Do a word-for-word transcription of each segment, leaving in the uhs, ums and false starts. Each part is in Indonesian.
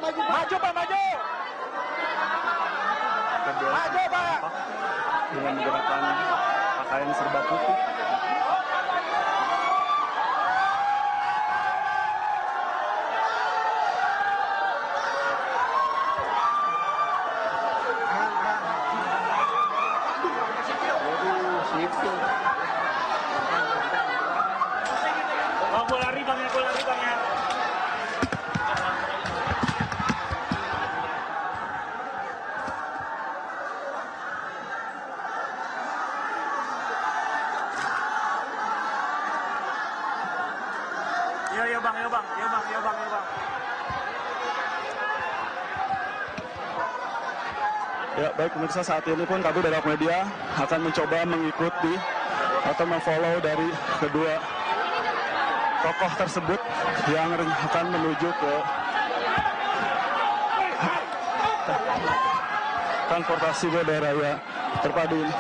Maju Pak, maju. Maju Pak. Dengan menggunakan pakaian serba putih. Oh, gue lari bang ya, gue lari bang ya. Iya, iya bang, iya bang, iya bang, iya bang, iya bang. Ya, baik pemirsa, saat ini pun kami dari Awak Media akan mencoba mengikuti atau memfollow dari kedua tokoh tersebut yang akan menuju ke transportasi moda raya terpadu ini.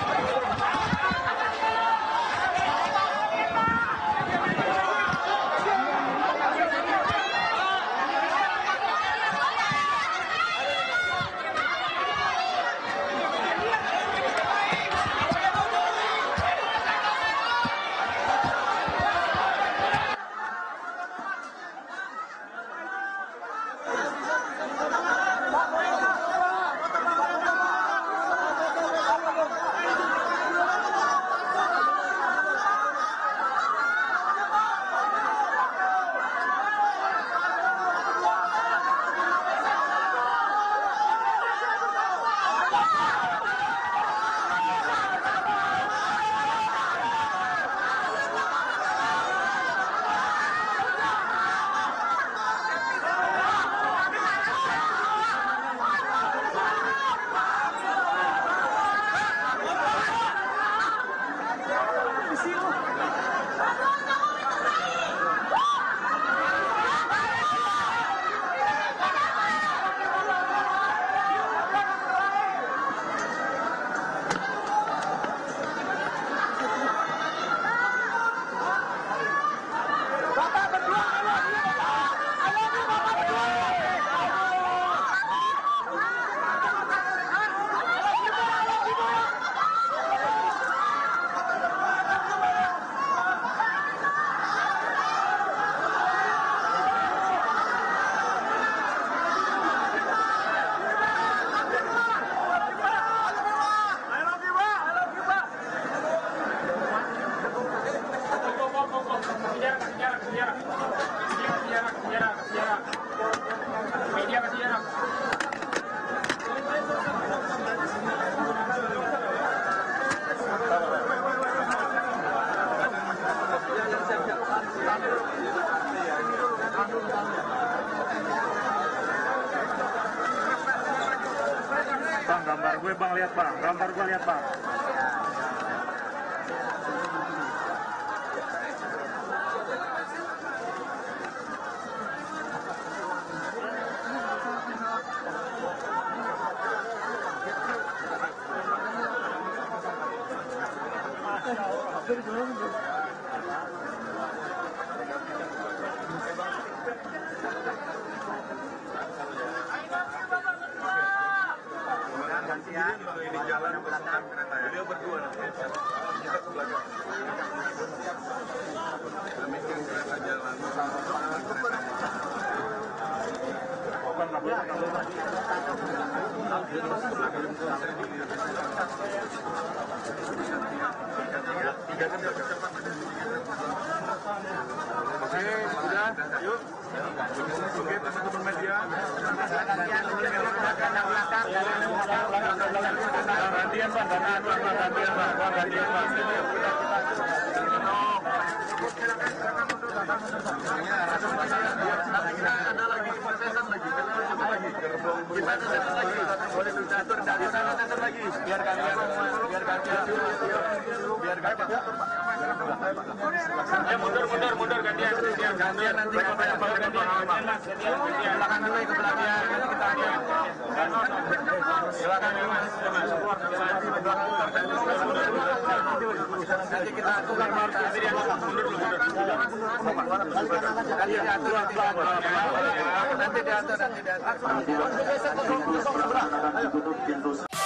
Bang, gambar gue bang, lihat bang, gambar gue lihat bang. Ini jalan belakang kereta ya. Beliau berdua nanti. Kita ke belakang. Kami kan kereta jalan sama kereta. Bukan nggak boleh nggak boleh. Tiga kan nggak cepat. Oke, sudah. Yuk. Oke, teman-teman media. Gantian Pak, gantian Pak, gantian Pak, gantian Pak. Ada lagi prosesan lagi, kita ada setan lagi, boleh diatur dari sana setan lagi, biar gantian, biar gantian, biar gantian. Ya mundur, mundur, mundur gantian, biar gantian nanti apa yang bakal gantian, gantian, silakan dulu ke belakang, kita aja. Silakan mas, support, nanti kita tukar marka, jadi yang mundur dulu, mundur. Gantian, nanti diatur, nanti diatur.